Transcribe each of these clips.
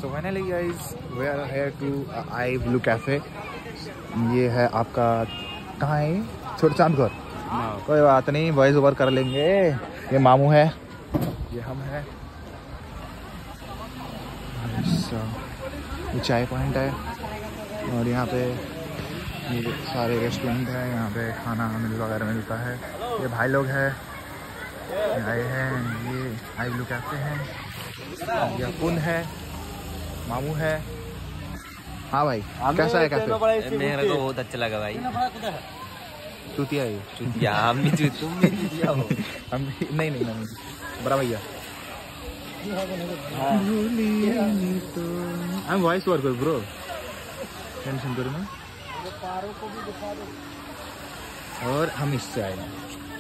So finally guys we are here to I blue cafe. ये है आपका कहाँ है? छोटे चांदगढ़। कोई बात नहीं, वॉइस ओवर कर लेंगे। ये मामू है, ये हम हैं। ये चाय पॉइंट है और यहाँ पे ये सारे रेस्टोरेंट है। यहाँ पे खाना वगैरह मिलता है। ये भाई लोग हैं आए हैं। ये आई ब्लू कैफे हैं। ये पुन है, मामू है। हाँ भाई, कैसा है कैफे? मेरे को बहुत अच्छा लगा भाई। चूतिया है चुतिया, हम भी तुम भी चुतिया हो। हम नहीं बड़ा भैया। I'm voice worker bro, tension करो ना। और हम इससे आए हैं।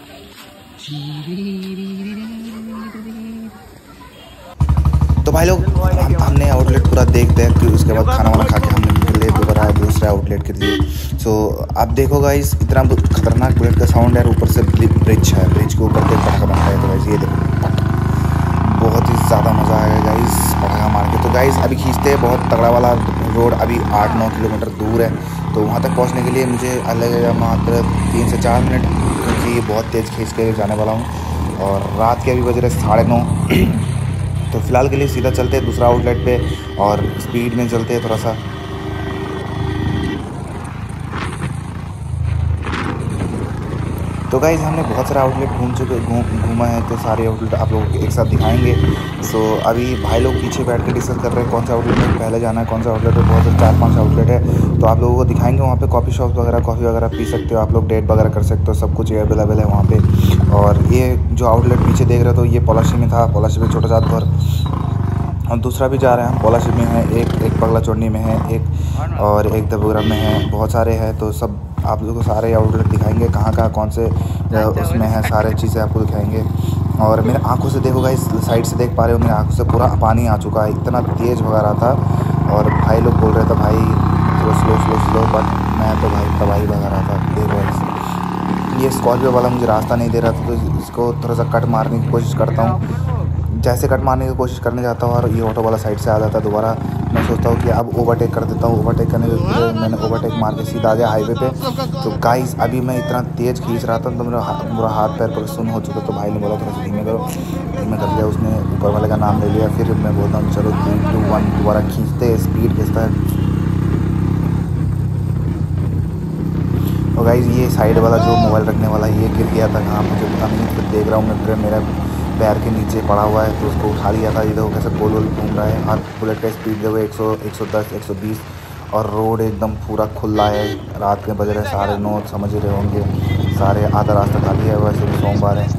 तो भाई लोग हमने आउटलेट पूरा देख के उसके बाद खाना वाना खा के हमने निकले दोबारा दूसरे आउटलेट के लिए। सो आप देखो गाइस, इतना खतरनाक बुलेट का साउंड है। ऊपर से ब्रिज है, ब्रिज के ऊपर देख पटाखा बन रहा है। तो गाइस ये देखो, बहुत ही ज़्यादा मज़ा आएगा गाइस पटाखा मार के। तो गाइस अभी खींचते हैं, बहुत तगड़ा वाला रोड अभी 8-9 किलोमीटर दूर है। तो वहाँ तक पहुँचने के लिए मुझे लगेगा मात्र 3 से 4 मिनट, क्योंकि ये बहुत तेज़ खींच के जाने वाला हूँ। और रात के अभी बज रहे 9:30। तो फिलहाल के लिए सीधा चलते हैं दूसरा आउटलेट पे और स्पीड में चलते हैं थोड़ा सा। तो गाइस हमने बहुत सारा आउटलेट घूमा है। तो सारे आउटलेट आप लोगों को एक साथ दिखाएंगे। सो अभी भाई लोग पीछे बैठ के डिस्कस कर रहे हैं कौन सा आउटलेट में पहले जाना है, कौन सा आउटलेट है। बहुत 4-5 आउटलेट है, तो आप लोगों को दिखाएंगे। वहाँ पे कॉफ़ी शॉप वगैरह, कॉफ़ी वगैरह पी सकते हो आप लोग, डेट वगैरह कर सकते हो, सब कुछ अवेलेबल है वहाँ पे। और ये जो आउटलेट पीछे देख रहे हो, तो ये पलाशी में था, पलाशी में छोटा चांदगढ़। और दूसरा भी जा रहे हैं हम, पलाशी में है एक पगला चोंडी में है एक, और एक दबोगरा में है। बहुत सारे हैं, तो सब आप लोगों को सारे आउटलेट दिखाएंगे, कहाँ कौन से उसमें है, सारे चीज़ें आपको दिखाएंगे। और मेरे आंखों से देखो गाइस, साइड से देख पा रहे हो, मेरे आंखों से पूरा पानी आ चुका है, इतना तेज़ भगा रहा था। और भाई लोग बोल रहे थे भाई स्लो, बट मैं तो भाई तबाही भगा रहा था। देखो ये स्कॉर्पियो वाला मुझे रास्ता नहीं दे रहा था, तो इसको थोड़ा सा कट मारने की कोशिश करता हूँ। जैसे कट मारने की कोशिश करने जाता हूँ और ये ऑटो वाला साइड से आ जाता है दोबारा। मैं सोचता हूँ कि अब ओवरटेक कर देता हूँ। ओवरटेक करने के मैंने ओवरटेक मार के सीधा आ गया हाईवे पे। तो गाइस अभी मैं इतना तेज़ खींच रहा था, तो मेरा पूरा हाथ पैर पर सुन हो चुका। तो भाई ने बोला थोड़ा सा धीमे करो, धीमे कर लिया उसने, ऊपर वाले का नाम ले लिया। फिर मैं बोलता हूँ चलो 3, 2, 1 दोबारा खींचते, स्पीड खींचता है। और गाइस ये साइड वाला जो मोबाइल रखने वाला ये गिर गया था, कहाँ मुझे पता नहीं। फिर देख रहा हूँ मैं, फिर मेरा पैर के नीचे पड़ा हुआ है, तो उसको उठा लिया था। ये देखो कैसे गोल घूम रहा है। और बुलेट का स्पीड देखो 100, 110, 120। और रोड एकदम पूरा खुला है। रात के बज रहे 9:30, समझ ही रहे होंगे। सारे आधा रास्ता खाली है, वैसे भी सोमवार है।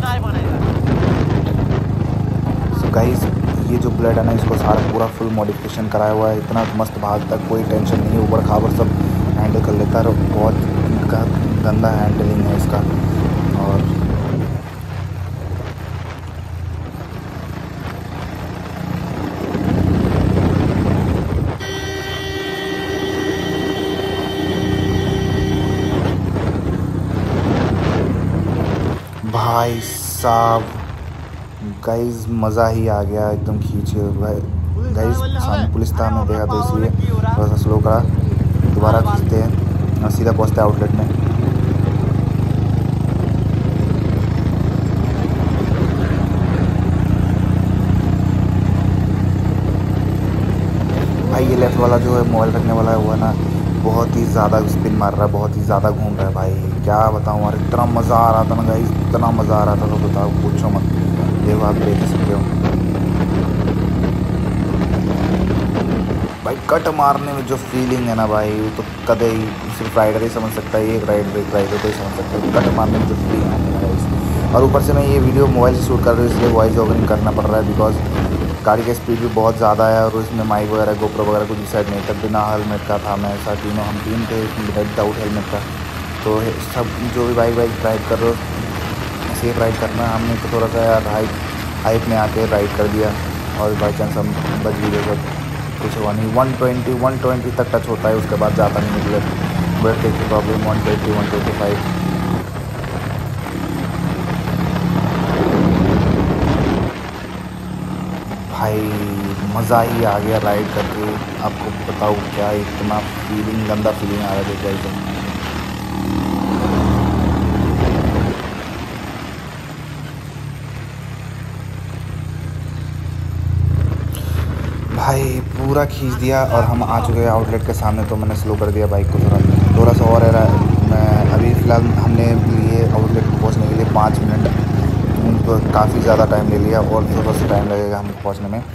सो गाइस ये जो बुलेट है ना, इसको सारा पूरा फुल मॉडिफिकेशन कराया हुआ है। इतना मस्त भागता, कोई टेंशन नहीं है, ऊबड़ खाबड़ सब हैंडल कर लेता है। बहुत गंदा हैंडलिंग है इसका। और भाई साहब गाइस मज़ा ही आ गया एकदम खींचे भाई। गाइस सामने पुलिस था, मैं देखा तो इसलिए थोड़ा सा स्लो करा। दोबारा खींचते हैं और सीधा पहुँचते हैं आउटलेट में। भाई ये लेफ्ट वाला जो है मोबाइल रखने वाला है, वो है ना बहुत ही ज़्यादा स्पिन मार रहा है, बहुत ही ज़्यादा घूम रहा है भाई। क्या बताऊँ यार, इतना मज़ा आ रहा था ना गाइस, इतना मज़ा आ रहा था, तो बताओ पूछो मत। देखो आप देख सकते हो भाई, कट मारने में जो फीलिंग है ना भाई, वो तो कदे ही सिर्फ राइडर ही समझ सकता है। एक राइडर को ही समझ सकता है कट मारने में जो फीलिंग है गाइस। और ऊपर से मैं ये वीडियो मोबाइल से शूट कर रहा हूँ, इसलिए वॉइस ओवरिंग करना पड़ रहा है, बिकॉज गाड़ी का स्पीड भी बहुत ज़्यादा है। और इसमें माइक वगैरह, गोप्रो वगैरह कुछ डिसाइड नहीं, तब बिना हेलमेट का था मैं। ऐसा हम तीन थे, विदाउट हेलमेट का। तो सब जो भी बाइक ड्राइव कर रहे हो, सेफ राइड करना। हमने तो थोड़ा सा यार हाइट में आके राइड कर दिया, और बाई चांस हम बच भी गए। सब कुछ हुआ नहीं। 120 तक टच होता है, उसके बाद जाता नहीं मतलब ब्रेक की प्रॉब्लम। 120, 125 भाई मज़ा ही आ गया राइड करके। आपको बताऊँ क्या, इतना फीलिंग, गंदा फीलिंग आ रहा है एकदम। भाई पूरा खींच दिया और हम आ चुके हैं आउटलेट के सामने। तो मैंने स्लो कर दिया बाइक को, थोड़ा सा और है। मैं अभी फ़िलहाल हमने लिए आउटलेट को पहुंचने के लिए 5 मिनट, तो काफ़ी ज़्यादा टाइम ले लिया और थोड़ा सा टाइम लगेगा हमें पहुंचने में।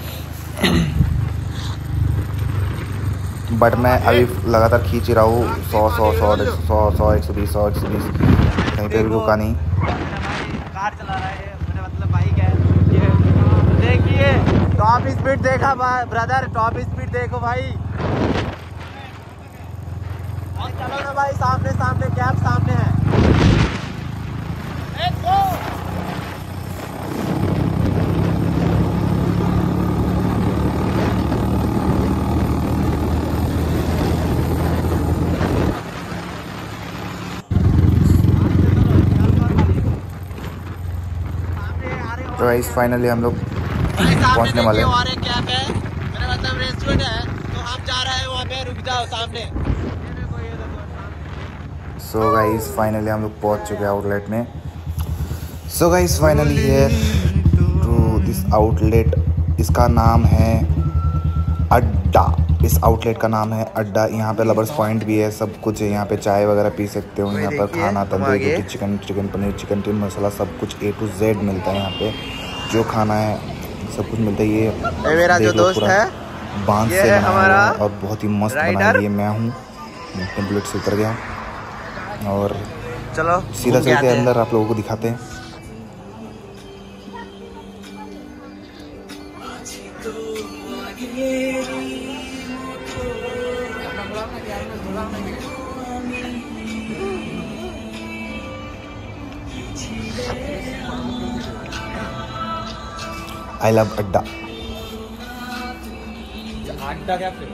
बट मैं अभी लगातार खींच ही रहा हूँ 100 120 कहीं पे भी रुका नहीं। कार चला रहा है, मतलब बाइक है। देखिए टॉप स्पीड देखा ब्रदर, टॉप स्पीड देखो भाई। चलो ना भाई, सामने सामने कैब सामने है। Let's go. तो गाइस फाइनली हम लोग पहुंचने वाले हैं। और एक कैब है, मेरा मतलब रेस्टोरेंट है, तो हम जा रहे हैं वहाँ पे, रुक जाओ सामने। सो गाइस फाइनली हम लोग पहुंच चुके हैं आउटलेट में। So guys finally here to this outlet. इसका नाम है अड्डा। इस आउटलेट का नाम है अड्डा। यहाँ पे लवर्स पॉइंट भी है, सब कुछ है यहाँ पे। चाय वगैरह पी सकते हो यहाँ पर। खाना, तंदूरी रोटी, चिकन पनीर, चिकन टिक्का मसाला, सब कुछ A to Z मिलता है यहाँ पे। जो खाना है सब कुछ मिलता है। ये मेरा जो दोस्त है बांस से बनाया और बहुत ही मस्त बनाया। ये मैं हूँ, बुलेट से उतर गया और चलो सीधा चलते अंदर आप लोगों को दिखाते हैं। आई लव अड्डा। अड्डा क्या फिर?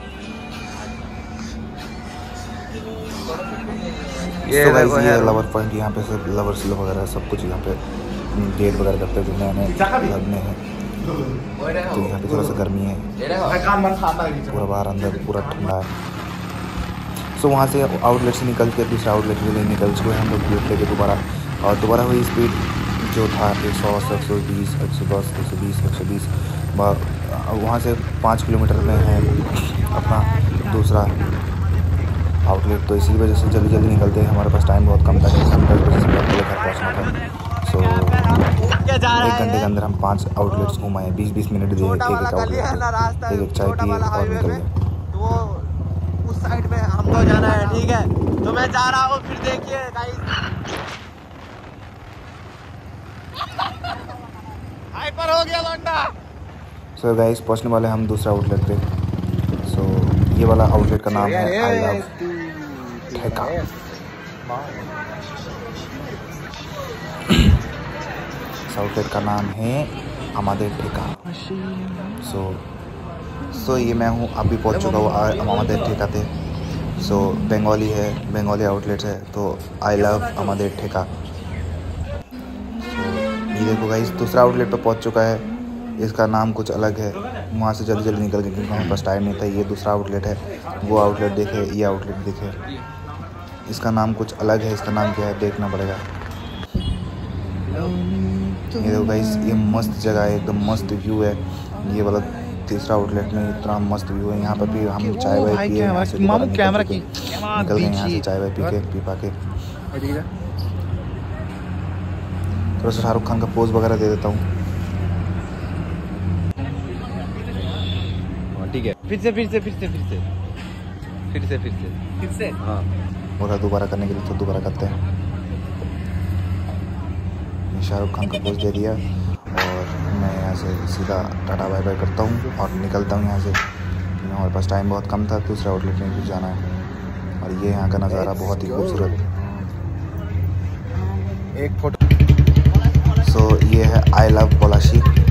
ये लवर पॉइंट। यहाँ पे सब लवर्स वगैरह सब कुछ यहाँ पे डेट वगैरह करते हैं जो नए लगने हैं। तो यहाँ पे थोड़ा सा गर्मी है, पूरा बाहर अंदर पूरा ठंडा है। सो वहाँ से आउटलेट से निकल के दूसरा आउटलेट के लिए निकल चुके हैं हम लोग बुलेट लेके दोबारा वही स्पीड जो था 100 120 110 120 120। वहाँ से 5 किलोमीटर में है अपना दूसरा आउटलेट। तो इसी वजह से जल्दी जल्दी निकलते हैं। हमारे पास टाइम बहुत कम था, 10 बजे से पहले घर पहुँचना था। सो 1 घंटे के अंदर हम 5 आउटलेट्स घुमाए। 20-20 मिनट दिए एक आउटलेट, एक चाय पिए और निकल गए। तो उस साइड में हमको जाना है, ठीक है? तो मैं जा रहा हूँ, फिर देखिए गाइस। हाइपर हो गया लौंडा। सो गाइस पहुंचने वाले हम दूसरा आउटलेट पे। सो ये वाला आउटलेट का नाम है आई लव ठेका। इस आउटलेट का नाम है हमारे ठेका। सो ये मैं हूँ, अभी पहुँच चुका हूँ हमारे ठेका थे। सो बंगाली है, बंगाली आउटलेट है, तो आई लव हमारे ठेका। ये देखो गाइस दूसरा आउटलेट पे पहुंच चुका है। इसका नाम कुछ अलग है। वहाँ से जल्दी जल्दी निकल गए क्योंकि हमारे पास टाइम नहीं था। ये दूसरा आउटलेट है, वो आउटलेट देखे, ये आउटलेट देखे। इसका नाम कुछ अलग है। इसका नाम क्या है देखना पड़ेगा। ये देखो गाइस, ये मस्त जगह है, एकदम मस्त व्यू है। ये वाला तीसरा आउटलेट में इतना मस्त व्यू है। यहाँ पर भी हम चाय वाय पिए, यहाँ से निकल गए यहाँ से चाय वाय पी पा के। थोड़ा सा शाहरुख खान का पोज वगैरह दे देता हूँ। ठीक है, फिर से हाँ, बोला दोबारा करने के लिए तो दोबारा करते हैं। शाहरुख खान का पोज दे दिया और मैं यहाँ से सीधा टाटा बाय बाय करता हूँ और निकलता हूँ यहाँ से। हमारे पास टाइम बहुत कम था, दूसरा आउटलेट में भी जाना है। और ये यहाँ का नज़ारा बहुत ही खूबसूरत। एक फोटो। सो ये है आई लव पलाशी।